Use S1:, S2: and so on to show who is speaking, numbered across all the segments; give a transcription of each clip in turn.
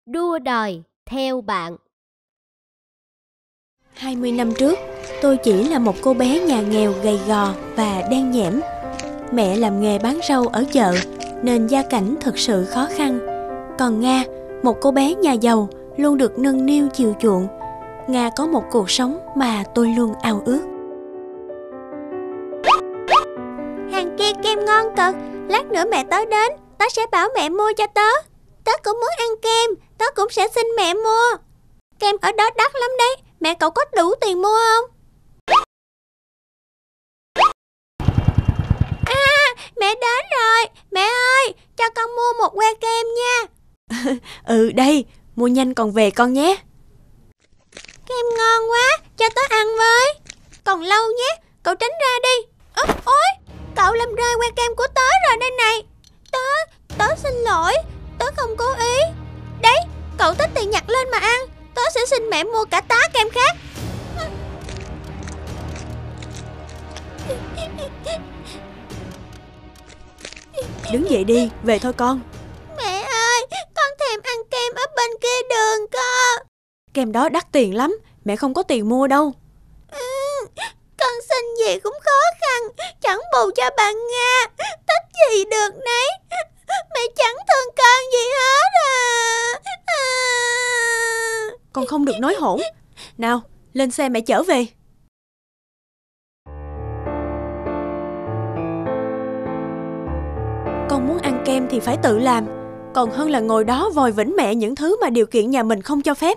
S1: Đua đòi theo bạn.
S2: 20 năm trước, tôi chỉ là một cô bé nhà nghèo gầy gò và đen nhẽm. Mẹ làm nghề bán rau ở chợ nên gia cảnh thực sự khó khăn. Còn Nga, một cô bé nhà giàu, luôn được nâng niu chiều chuộng. Nga có một cuộc sống mà tôi luôn ao ước.
S3: Hàng kia kem ngon cực, lát nữa mẹ tớ đến, tớ sẽ bảo mẹ mua cho tớ. Tớ cũng muốn ăn kem, tớ cũng sẽ xin mẹ mua. Kem ở đó đắt lắm đấy, mẹ cậu có đủ tiền mua không? À, mẹ đến rồi, mẹ ơi, cho con mua một que kem nha.
S2: Đây, mua nhanh còn về con nhé.
S3: Kem ngon quá, cho tớ ăn với. Còn lâu nhé, cậu tránh ra đi. Ôi, cậu làm rơi que kem của tớ rồi đây này. Tớ xin lỗi, tớ không cố ý. Đấy, cậu thích thì nhặt lên mà ăn. Tớ sẽ xin mẹ mua cả tá kem khác.
S2: Đứng dậy đi, về thôi con.
S3: Mẹ ơi, con thèm ăn kem ở bên kia đường cơ.
S2: Kem đó đắt tiền lắm, mẹ không có tiền mua đâu.
S3: Con xin gì cũng khó khăn, chẳng bù cho bà Nga. Thích gì được nấy. Mẹ chẳng thương con gì hết à.
S2: Con không được nói hỗn. Nào, lên xe mẹ chở về. Con muốn ăn kem thì phải tự làm, còn hơn là ngồi đó vòi vĩnh mẹ những thứ mà điều kiện nhà mình không cho phép.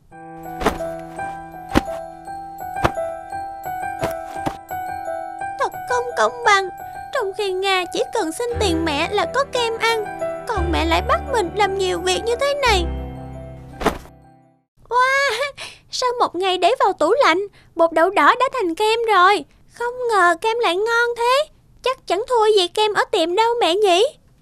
S3: Thật không công bằng. Trong khi Nga chỉ cần xin tiền mẹ là có kem ăn, còn mẹ lại bắt mình làm nhiều việc như thế này. Wow, sau một ngày để vào tủ lạnh, bột đậu đỏ đã thành kem rồi. Không ngờ kem lại ngon thế. Chắc chẳng thua gì kem ở tiệm đâu mẹ nhỉ.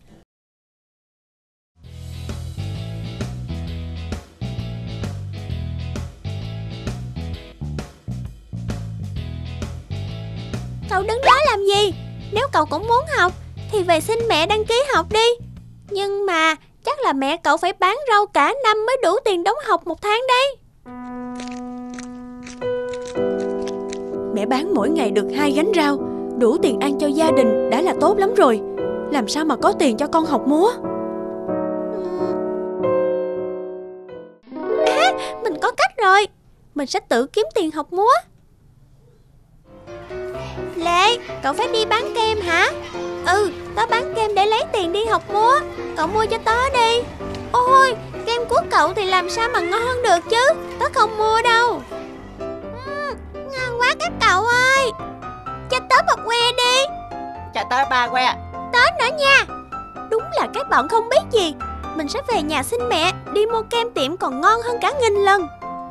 S3: Cậu đứng đó làm gì? Nếu cậu cũng muốn học thì về xin mẹ đăng ký học đi. Nhưng mà chắc là mẹ cậu phải bán rau cả năm mới đủ tiền đóng học một tháng đấy.
S2: Mẹ bán mỗi ngày được 2 gánh rau, đủ tiền ăn cho gia đình đã là tốt lắm rồi. Làm sao mà có tiền cho con học múa?
S3: Mình có cách rồi. Mình sẽ tự kiếm tiền học múa. Lệ, cậu phải đi bán kem hả? Tớ bán kem để lấy tiền đi học múa. Cậu mua cho tớ đi. Ôi, kem của cậu thì làm sao mà ngon được chứ. Tớ không mua đâu. Ngon quá các cậu ơi. Cho tớ một que đi.
S4: Cho tớ 3 que.
S3: Tớ nữa nha. Đúng là các bọn không biết gì. Mình sẽ về nhà xin mẹ. Đi mua kem tiệm còn ngon hơn cả nghìn lần.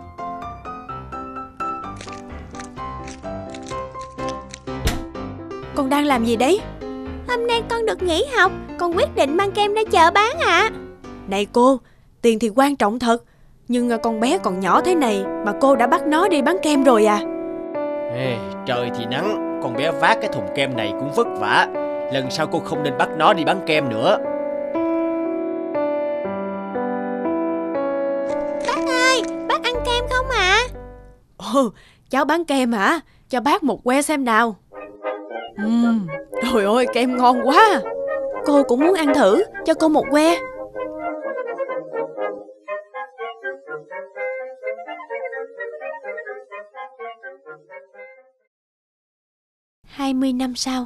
S2: Con đang làm gì đấy?
S3: Hôm nay con được nghỉ học, con quyết định mang kem ra chợ bán ạ.
S2: Này cô, tiền thì quan trọng thật, nhưng con bé còn nhỏ thế này mà cô đã bắt nó đi bán kem rồi à?
S4: Trời thì nắng, con bé vác cái thùng kem này cũng vất vả. Lần sau cô không nên bắt nó đi bán kem nữa.
S3: Bác ơi, bác ăn kem không ạ?
S2: Cháu bán kem hả? Cho bác một que xem nào. Trời ơi, kem ngon quá. Cô cũng muốn ăn thử, cho cô một que. "20 năm sau.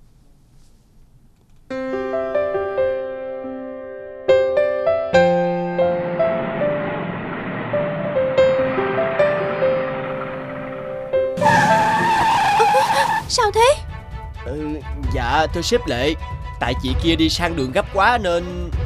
S2: Sao thế?
S4: Dạ thưa sếp Lệ, tại chị kia đi sang đường gấp quá nên...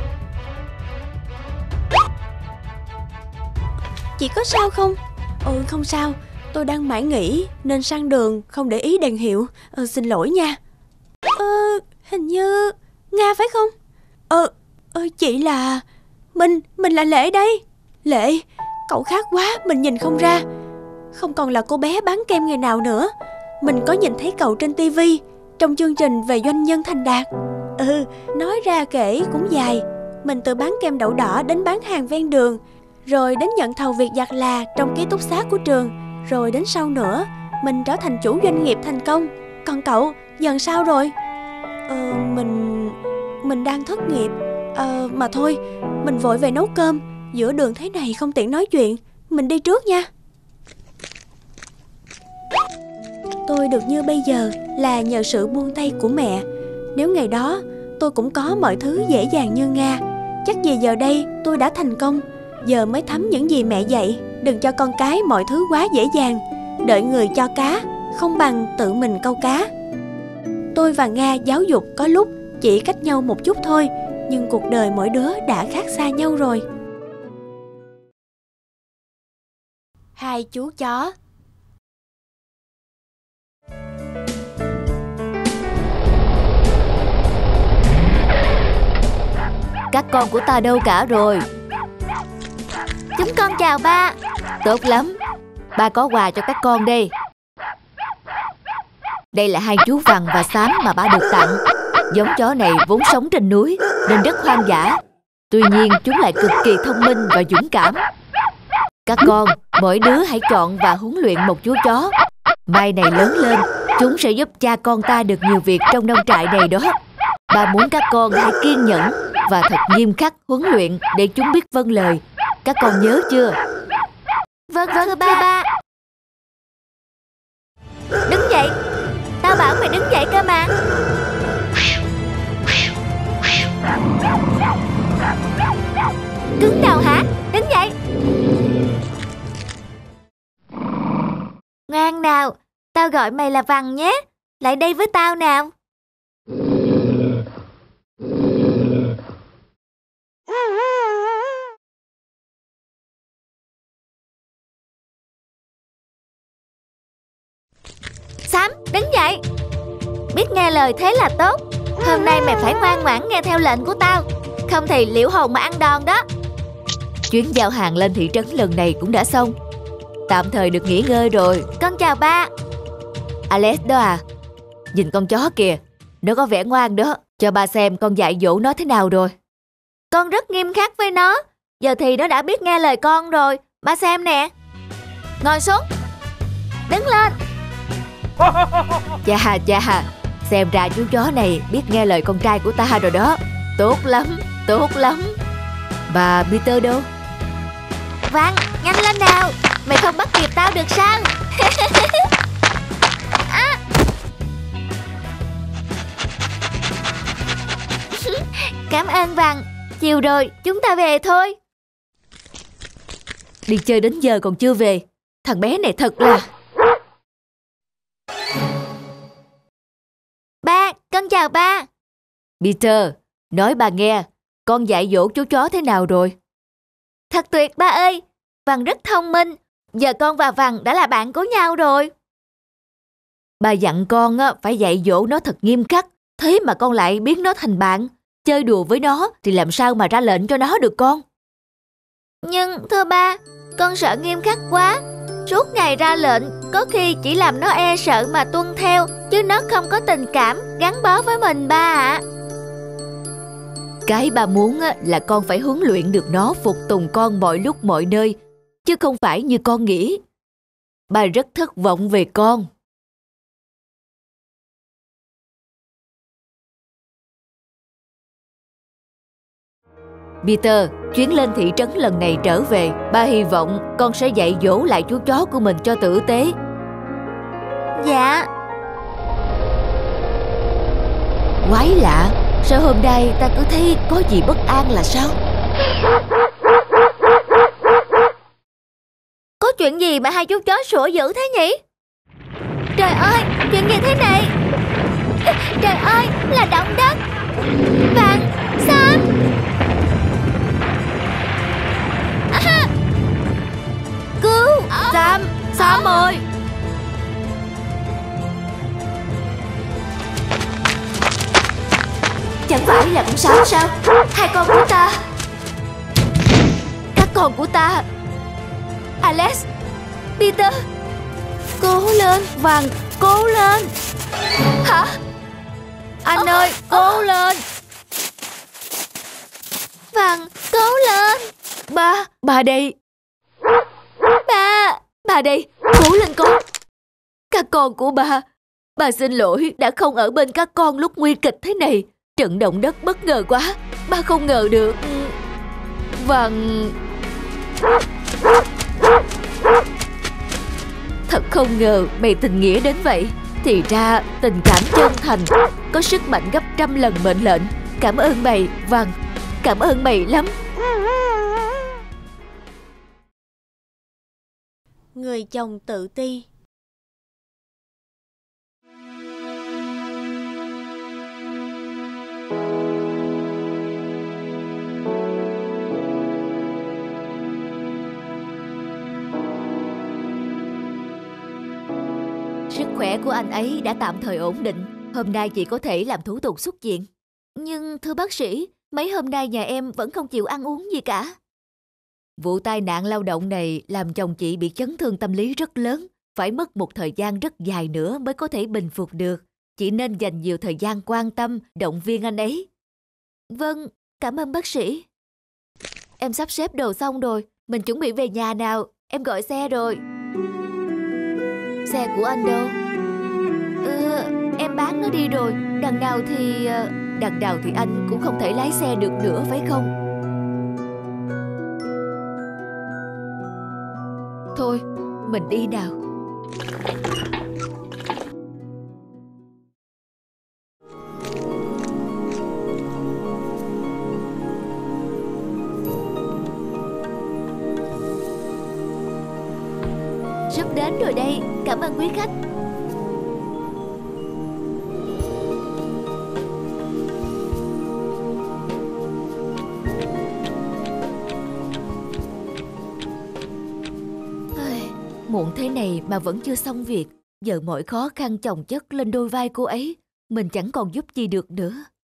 S2: Chị có sao không? Không sao, tôi đang mải nghỉ nên sang đường không để ý đèn hiệu. Xin lỗi nha. Hình như Nga phải không? Chị là... Mình là Lệ đây. Lệ, cậu khác quá, mình nhìn không ra. Không còn là cô bé bán kem ngày nào nữa. Mình có nhìn thấy cậu trên tivi trong chương trình về doanh nhân thành đạt. Nói ra kể cũng dài, Mình từ bán kem đậu đỏ đến bán hàng ven đường, rồi đến nhận thầu việc giặt là trong ký túc xá của trường, rồi đến sau nữa mình trở thành chủ doanh nghiệp thành công. Còn cậu, dần sao rồi? Mình đang thất nghiệp. Mà thôi, mình vội về nấu cơm, giữa đường thế này không tiện nói chuyện. Mình đi trước nha. Tôi được như bây giờ là nhờ sự buông tay của mẹ. Nếu ngày đó tôi cũng có mọi thứ dễ dàng như Nga, chắc gì giờ đây tôi đã thành công. Giờ mới thấm những gì mẹ dạy. Đừng cho con cái mọi thứ quá dễ dàng. Đợi người cho cá, không bằng tự mình câu cá. Tôi và Nga giáo dục có lúc chỉ cách nhau một chút thôi, nhưng cuộc đời mỗi đứa đã khác xa nhau rồi. Hai chú chó.
S5: Các con của ta đâu cả rồi?
S3: Chúng con chào ba.
S5: Tốt lắm, ba có quà cho các con đây. Đây là hai chú Vằn và Xám mà ba được tặng. Giống chó này vốn sống trên núi nên rất hoang dã. Tuy nhiên chúng lại cực kỳ thông minh và dũng cảm. Các con, mỗi đứa hãy chọn và huấn luyện một chú chó. Mai này lớn lên, chúng sẽ giúp cha con ta được nhiều việc trong nông trại này đó. Ba muốn các con hãy kiên nhẫn và thật nghiêm khắc huấn luyện để chúng biết vâng lời. Các con nhớ chưa?
S3: Vâng thưa ba. Đứng dậy. Tao bảo mày đứng dậy cơ mà. Cứng đầu hả? Đứng dậy. Ngoan nào, tao gọi mày là Vằn nhé. Lại đây với tao nào. Xám, đứng dậy. Biết nghe lời thế là tốt. Hôm nay mày phải ngoan ngoãn nghe theo lệnh của tao, không thì liễu hồn mà ăn đòn đó.
S5: Chuyến giao hàng lên thị trấn lần này cũng đã xong, tạm thời được nghỉ ngơi rồi.
S3: Con chào ba.
S5: Alex đó à? Nhìn con chó kìa, nó có vẻ ngoan đó. Cho ba xem con dạy dỗ nó thế nào rồi.
S3: Con rất nghiêm khắc với nó. Giờ thì nó đã biết nghe lời con rồi. Ba xem nè. Ngồi xuống. Đứng lên.
S5: Chà, xem ra chú chó này biết nghe lời con trai của ta rồi đó. Tốt lắm. Bà Peter đâu?
S3: Vằn, nhanh lên nào. Mày không bắt kịp tao được sao? Cảm ơn Vằn. Chiều rồi, chúng ta về thôi.
S5: Đi chơi đến giờ còn chưa về. Thằng bé này thật là...
S3: Ba, con chào ba.
S5: Peter, nói bà nghe, con dạy dỗ chú chó thế nào rồi?
S3: Thật tuyệt ba ơi. Vằn rất thông minh. Giờ con và Vằn đã là bạn của nhau rồi.
S5: Bà dặn con phải dạy dỗ nó thật nghiêm khắc. Thế mà con lại biến nó thành bạn. Chơi đùa với nó thì làm sao mà ra lệnh cho nó được con?
S3: Nhưng thưa ba, con sợ nghiêm khắc quá. Suốt ngày ra lệnh có khi chỉ làm nó e sợ mà tuân theo, chứ nó không có tình cảm gắn bó với mình ba ạ.
S5: Cái bà muốn là con phải huấn luyện được nó phục tùng con mọi lúc mọi nơi, chứ không phải như con nghĩ. Bà rất thất vọng về con. Peter, chuyến lên thị trấn lần này trở về, ba hy vọng con sẽ dạy dỗ lại chú chó của mình cho tử tế.
S3: Dạ.
S5: Quái lạ, sao hôm nay ta cứ thấy có gì bất an là sao?
S3: Có chuyện gì mà hai chú chó sủa dữ thế nhỉ? Trời ơi, chuyện gì thế này? Trời ơi, là động đất. Vằn, Xám. Cứu
S5: Xám ơi! Chẳng phải là con Xám sao?
S3: hai con của ta.
S5: Các con của ta. Alex,
S3: Peter,
S5: cố lên. Vằn, cố lên.
S3: hả?
S5: Anh ơi, cố lên.
S3: Văn, cố lên.
S5: Ba đây.
S3: Ba
S5: đây, cố lên con. Các con của ba xin lỗi đã không ở bên các con lúc nguy kịch thế này. Trận động đất bất ngờ quá, ba không ngờ được. Văn, thật không ngờ mày tình nghĩa đến vậy. Thì ra tình cảm chân thành có sức mạnh gấp 100 lần mệnh lệnh. Cảm ơn mày, Văn. Cảm ơn mày lắm.
S2: Người chồng tự ti.
S5: Sức khỏe của anh ấy đã tạm thời ổn định. Hôm nay chị có thể làm thủ tục xuất viện. Nhưng thưa bác sĩ, mấy hôm nay nhà em vẫn không chịu ăn uống gì cả. Vụ tai nạn lao động này làm chồng chị bị chấn thương tâm lý rất lớn. Phải mất một thời gian rất dài nữa mới có thể bình phục được. Chị nên dành nhiều thời gian quan tâm, động viên anh ấy. Vâng, cảm ơn bác sĩ. Em sắp xếp đồ xong rồi. Mình chuẩn bị về nhà nào. Em gọi xe rồi. Xe của anh đâu? Em bán nó đi rồi. Đằng nào thì anh cũng không thể lái xe được nữa phải không? Thôi, mình đi nào. Sắp đến rồi đây. Cảm ơn quý khách. Muộn thế này mà vẫn chưa xong việc. Giờ mọi khó khăn chồng chất lên đôi vai cô ấy. Mình chẳng còn giúp gì được nữa.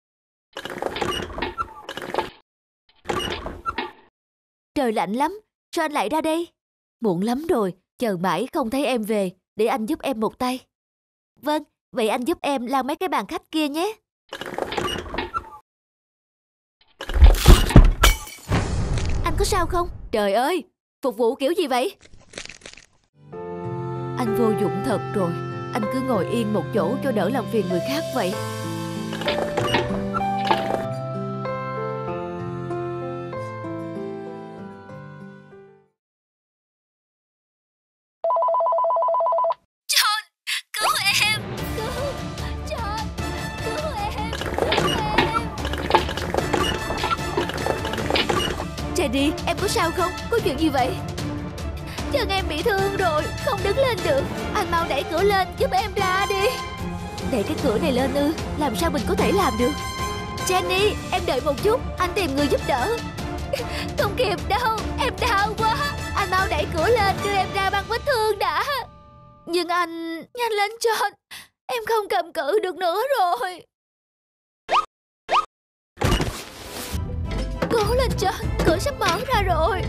S5: Trời lạnh lắm. Sao anh lại ra đây? Muộn lắm rồi. Chờ mãi không thấy em về. Để anh giúp em một tay. Vâng, vậy anh giúp em lau mấy cái bàn khách kia nhé. Anh có sao không? Trời ơi, phục vụ kiểu gì vậy? Anh vô dụng thật rồi. Anh cứ ngồi yên một chỗ cho đỡ làm phiền người khác vậy.
S3: John, cứu em. John, cứu em.
S5: Jenny, em có sao không? Có chuyện gì vậy?
S3: Chân em bị thương rồi, không đứng lên được. Anh mau đẩy cửa lên giúp em ra đi.
S5: Đẩy cái cửa này lên ư? Làm sao mình có thể làm được?
S3: Jenny, em đợi một chút, anh tìm người giúp đỡ. Không kịp đâu, em đau quá. Anh mau đẩy cửa lên đưa em ra băng vết thương đã. Nhưng anh... Nhanh lên John, em không cầm cự được nữa rồi. Cố lên John, cửa sắp mở ra rồi.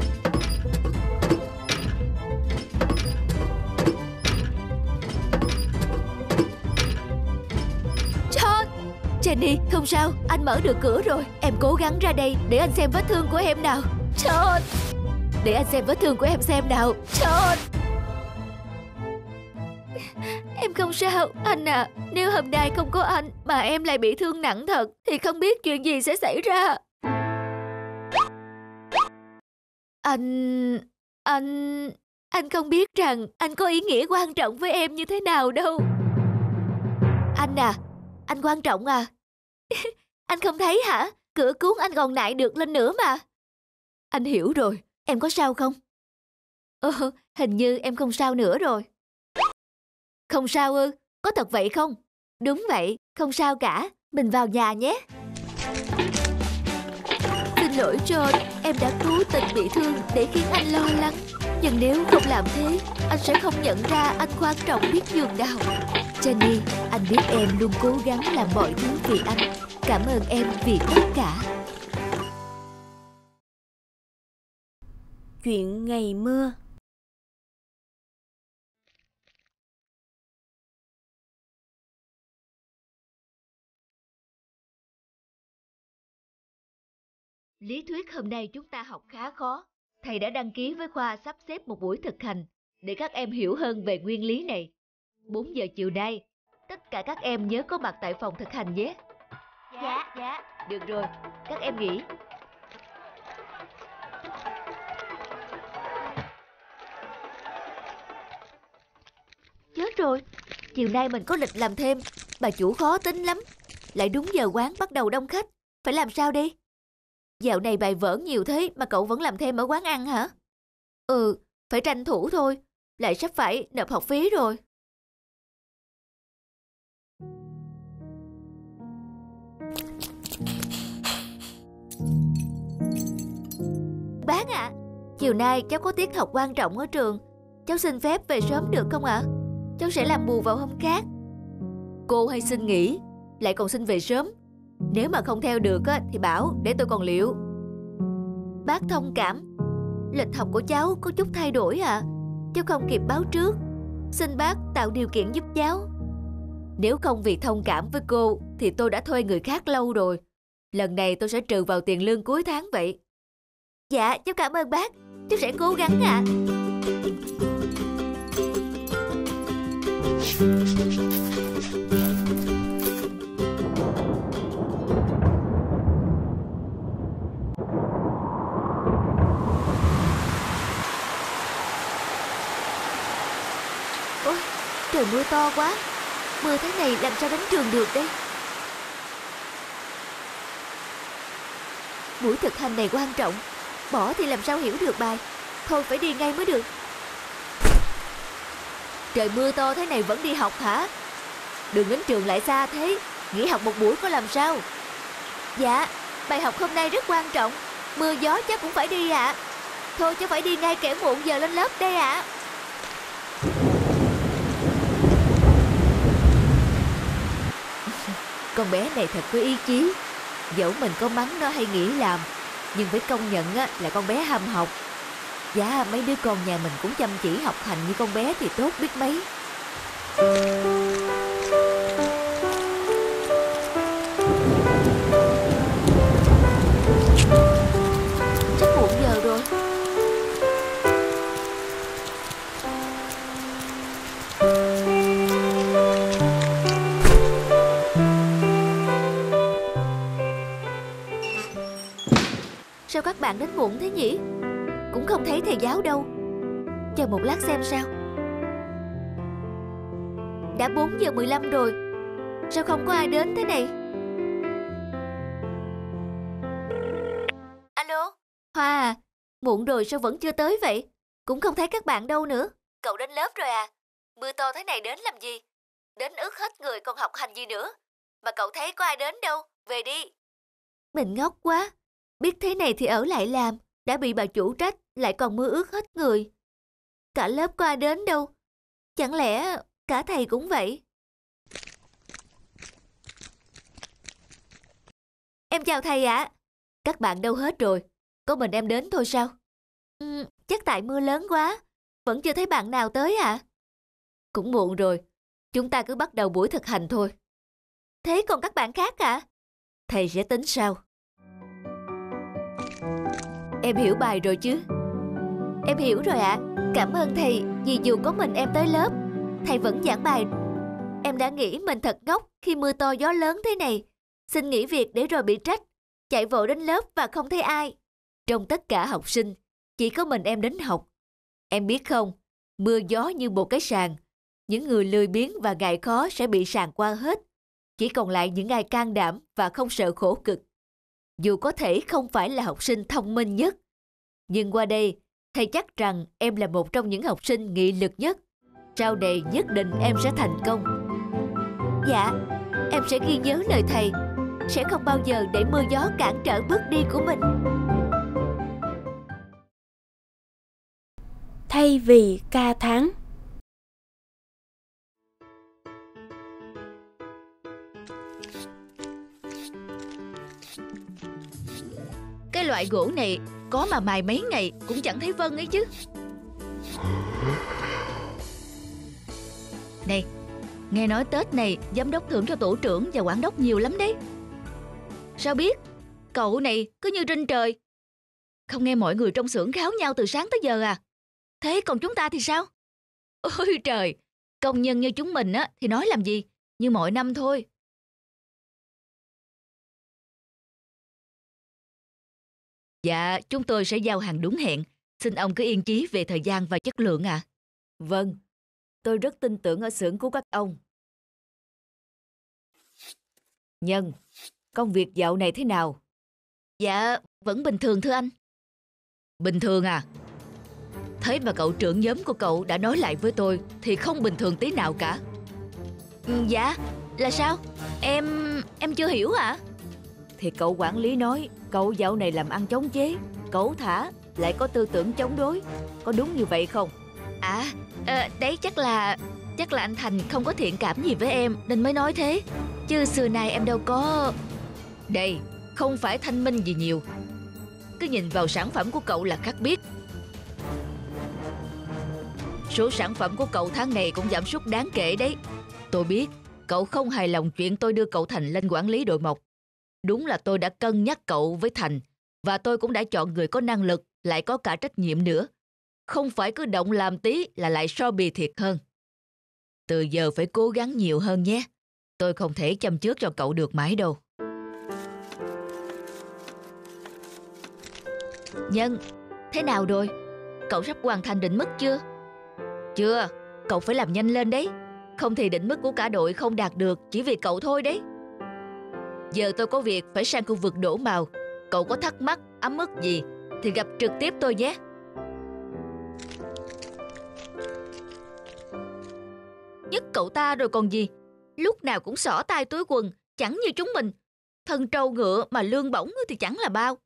S5: Jenny, không sao, anh mở được cửa rồi. Em cố gắng ra đây để anh xem vết thương của em nào.
S3: John,
S5: để anh xem vết thương của em xem nào.
S3: John, em không sao. Anh à, nếu hôm nay không có anh mà em lại bị thương nặng thật thì không biết chuyện gì sẽ xảy ra. Anh không biết rằng anh có ý nghĩa quan trọng với em như thế nào đâu.
S5: Anh à, anh quan trọng à?
S3: Anh không thấy hả? Cửa cuốn anh còn nại được lên nữa mà.
S5: Anh hiểu rồi. Em có sao không?
S3: Hình như em không sao nữa rồi.
S5: Không sao ư? Có thật vậy không?
S3: Đúng vậy, không sao cả. Mình vào nhà nhé. Xin lỗi John, em đã cố tình bị thương để khiến anh lo lắng. Nhưng nếu không làm thế, anh sẽ không nhận ra anh quan trọng biết nhường nào.
S5: Jenny, anh biết em luôn cố gắng làm mọi thứ vì anh. Cảm ơn em vì tất cả.
S2: Chuyện ngày mưa.
S5: Lý thuyết hôm nay chúng ta học khá khó. Thầy đã đăng ký với khoa sắp xếp một buổi thực hành để các em hiểu hơn về nguyên lý này. 4 giờ chiều nay, tất cả các em nhớ có mặt tại phòng thực hành nhé. Dạ. Được rồi, các em nghỉ. Chết rồi, chiều nay mình có lịch làm thêm. Bà chủ khó tính lắm. Lại đúng giờ quán bắt đầu đông khách. Phải làm sao đi? Dạo này bài vở nhiều thế mà cậu vẫn làm thêm ở quán ăn hả? Phải tranh thủ thôi. Lại sắp phải nộp học phí rồi. Bác ạ, chiều nay cháu có tiết học quan trọng ở trường. Cháu xin phép về sớm được không ạ? Cháu sẽ làm bù vào hôm khác. Cô hay xin nghỉ, lại còn xin về sớm. Nếu mà không theo được thì bảo để tôi còn liệu. Bác thông cảm. Lịch học của cháu có chút thay đổi ạ. Cháu không kịp báo trước. Xin bác tạo điều kiện giúp cháu. Nếu không vì thông cảm với cô thì tôi đã thuê người khác lâu rồi. Lần này tôi sẽ trừ vào tiền lương cuối tháng vậy. Dạ, cháu cảm ơn bác. Cháu sẽ cố gắng ạ. Ôi, trời mưa to quá. Mưa thế này làm sao đến trường được đây? Buổi thực hành này quan trọng. Bỏ thì làm sao hiểu được bài. Thôi phải đi ngay mới được. Trời mưa to thế này vẫn đi học hả? Đường đến trường lại xa thế. Nghỉ học một buổi có làm sao? Dạ, bài học hôm nay rất quan trọng. Mưa gió chắc cũng phải đi ạ. Thôi cháu phải đi ngay kẻo muộn giờ lên lớp đây ạ. Con bé này thật có ý chí. Dẫu mình có mắng nó hay nghỉ làm, nhưng phải công nhận là con bé ham học. Dạ, mấy đứa con nhà mình cũng chăm chỉ học hành như con bé thì tốt biết mấy. Chắc muộn giờ rồi. Sao các bạn đến muộn thế nhỉ? Cũng không thấy thầy giáo đâu. Chờ một lát xem sao. Đã 4 giờ 15 rồi. Sao không có ai đến thế này? Alo, Hoa à, muộn rồi sao vẫn chưa tới vậy? Cũng không thấy các bạn đâu nữa. Cậu đến lớp rồi à? Mưa to thế này đến làm gì? Đến ướt hết người còn học hành gì nữa. Mà cậu thấy có ai đến đâu, về đi. Mình ngốc quá. Biết thế này thì ở lại làm. Đã bị bà chủ trách, lại còn mưa ướt hết người. Cả lớp có ai đến đâu. Chẳng lẽ cả thầy cũng vậy? Em chào thầy ạ. Các bạn đâu hết rồi? Có mình em đến thôi sao? Chắc tại mưa lớn quá. Vẫn chưa thấy bạn nào tới ạ. Cũng muộn rồi. Chúng ta cứ bắt đầu buổi thực hành thôi. Thế còn các bạn khác ạ? Thầy sẽ tính sau. Em hiểu bài rồi chứ? Em hiểu rồi ạ. Cảm ơn thầy vì dù có mình em tới lớp, thầy vẫn giảng bài. Em đã nghĩ mình thật ngốc khi mưa to gió lớn thế này. Xin nghỉ việc để rồi bị trách. Chạy vội đến lớp và không thấy ai. Trong tất cả học sinh, chỉ có mình em đến học. Em biết không, mưa gió như một cái sàn. Những người lười biếng và ngại khó sẽ bị sàn qua hết. Chỉ còn lại những ai can đảm và không sợ khổ cực. Dù có thể không phải là học sinh thông minh nhất, nhưng qua đây, thầy chắc rằng em là một trong những học sinh nghị lực nhất. Sau này nhất định em sẽ thành công. Dạ, em sẽ ghi nhớ lời thầy. Sẽ không bao giờ để mưa gió cản trở bước đi của mình.
S2: Thay vì ca thán.
S5: Cái loại gỗ này có mà mài mấy ngày cũng chẳng thấy vân ấy chứ. Này, nghe nói Tết này giám đốc thưởng cho tổ trưởng và quản đốc nhiều lắm đấy. Sao biết? Cậu này cứ như trên trời. Không nghe mọi người trong xưởng kháo nhau từ sáng tới giờ à? Thế còn chúng ta thì sao? Ôi trời, công nhân như chúng mình á thì nói làm gì, như mọi năm thôi. Dạ, chúng tôi sẽ giao hàng đúng hẹn. Xin ông cứ yên chí về thời gian và chất lượng ạ. Vâng, tôi rất tin tưởng ở xưởng của các ông. Nhân, công việc dạo này thế nào? Dạ, vẫn bình thường thưa anh. Bình thường à? Thế mà cậu trưởng nhóm của cậu đã nói lại với tôi thì không bình thường tí nào cả. Dạ, là sao? Em chưa hiểu hả? Thì cậu quản lý nói cậu dạo này làm ăn chống chế, cẩu thả, lại có tư tưởng chống đối. Có đúng như vậy không? Đấy chắc là anh Thành không có thiện cảm gì với em nên mới nói thế. Chứ xưa nay em đâu có... Đây, không phải thanh minh gì nhiều. Cứ nhìn vào sản phẩm của cậu là khác biết. Số sản phẩm của cậu tháng này cũng giảm sút đáng kể đấy. Tôi biết cậu không hài lòng chuyện tôi đưa cậu Thành lên quản lý đội mộc. Đúng là tôi đã cân nhắc cậu với Thành, và tôi cũng đã chọn người có năng lực, lại có cả trách nhiệm nữa. Không phải cứ động làm tí là lại so bì thiệt hơn. Từ giờ phải cố gắng nhiều hơn nhé. Tôi không thể chăm trước cho cậu được mãi đâu. Nhân, thế nào rồi? Cậu sắp hoàn thành định mức chưa? Chưa, cậu phải làm nhanh lên đấy. Không thì định mức của cả đội không đạt được chỉ vì cậu thôi đấy. Giờ tôi có việc phải sang khu vực đổ màu. Cậu có thắc mắc, ấm ức gì thì gặp trực tiếp tôi nhé. Nhất cậu ta rồi còn gì. Lúc nào cũng xỏ tay túi quần, chẳng như chúng mình. Thân trâu ngựa mà lương bổng thì chẳng là bao.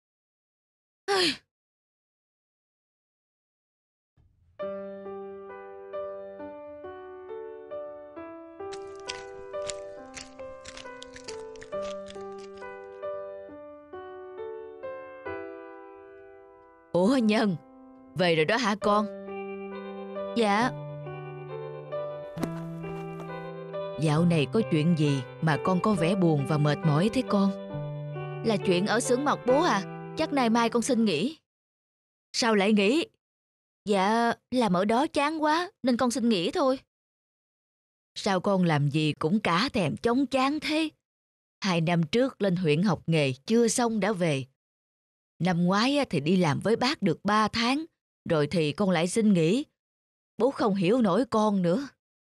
S5: Ủa Nhân, về rồi đó hả con? Dạ. Dạo này có chuyện gì mà con có vẻ buồn và mệt mỏi thế con? Là chuyện ở xưởng mộc bố à? Chắc nay mai con xin nghỉ. Sao lại nghỉ? Dạ, làm ở đó chán quá nên con xin nghỉ thôi. Sao con làm gì cũng cả thèm chóng chán thế? 2 năm trước lên huyện học nghề chưa xong đã về. Năm ngoái thì đi làm với bác được 3 tháng, rồi thì con lại xin nghỉ. Bố không hiểu nổi con nữa.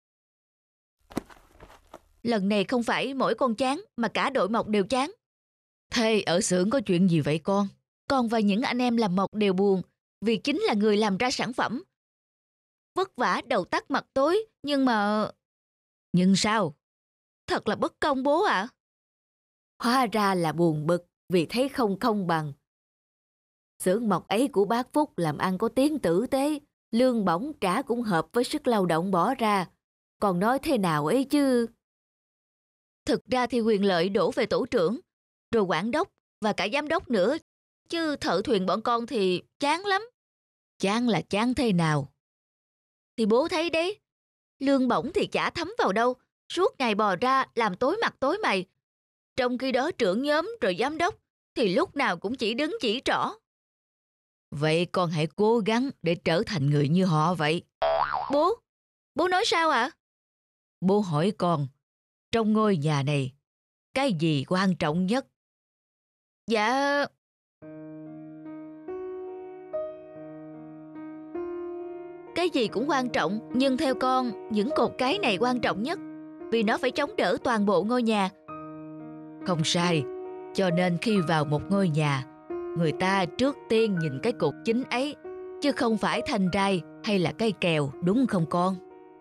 S5: Lần này không phải mỗi con chán mà cả đội mộc đều chán. Thế ở xưởng có chuyện gì vậy con? Con và những anh em làm mộc đều buồn vì chính là người làm ra sản phẩm. Vất vả đầu tắt mặt tối nhưng mà... Nhưng sao? Thật là bất công bố ạ. Hóa ra là buồn bực vì thấy không công bằng. Xưởng mộc ấy của bác Phúc làm ăn có tiếng tử tế, lương bổng trả cũng hợp với sức lao động bỏ ra. Còn nói thế nào ấy chứ? Thực ra thì quyền lợi đổ về tổ trưởng, rồi quản đốc và cả giám đốc nữa. Chứ thợ thuyền bọn con thì chán lắm. Chán là chán thế nào? Thì bố thấy đấy, lương bổng thì chả thấm vào đâu, suốt ngày bò ra làm tối mặt tối mày. Trong khi đó trưởng nhóm rồi giám đốc thì lúc nào cũng chỉ đứng chỉ trỏ. Vậy con hãy cố gắng để trở thành người như họ vậy. Bố nói sao ạ? Bố hỏi con, trong ngôi nhà này, cái gì quan trọng nhất? Dạ... Cái gì cũng quan trọng, nhưng theo con, những cột cái này quan trọng nhất, vì nó phải chống đỡ toàn bộ ngôi nhà. Không sai, cho nên khi vào một ngôi nhà, người ta trước tiên nhìn cái cột chính ấy, chứ không phải thanh rai hay là cây kèo, đúng không con?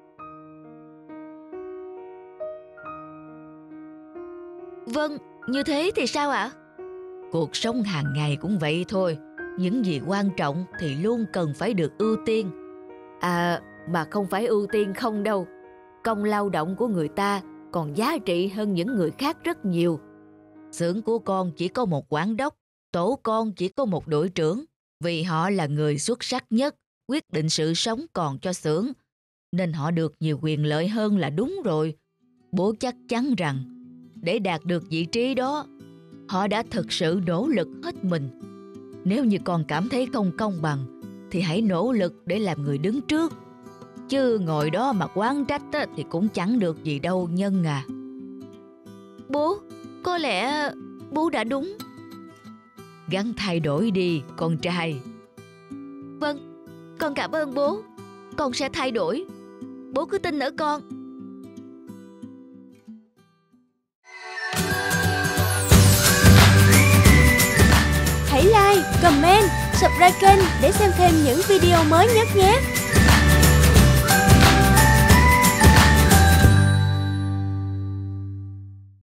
S5: Vâng, như thế thì sao ạ? Cuộc sống hàng ngày cũng vậy thôi. Những gì quan trọng thì luôn cần phải được ưu tiên. À, mà không phải ưu tiên không đâu. Công lao động của người ta còn giá trị hơn những người khác rất nhiều. Xưởng của con chỉ có một quản đốc, tổ con chỉ có một đội trưởng. Vì họ là người xuất sắc nhất, quyết định sự sống còn cho xưởng, nên họ được nhiều quyền lợi hơn là đúng rồi. Bố chắc chắn rằng để đạt được vị trí đó, Họ đã thực sự nỗ lực hết mình. Nếu như con cảm thấy không công bằng thì hãy nỗ lực để làm người đứng trước. Chứ ngồi đó mà oán trách thì cũng chẳng được gì đâu Nhân à. Bố, có lẽ bố đã đúng. Gắng thay đổi đi con trai. Vâng, con cảm ơn bố. Con sẽ thay đổi. Bố cứ tin ở con.
S2: Hãy like, comment, subscribe kênh để xem thêm những video mới nhất nhé.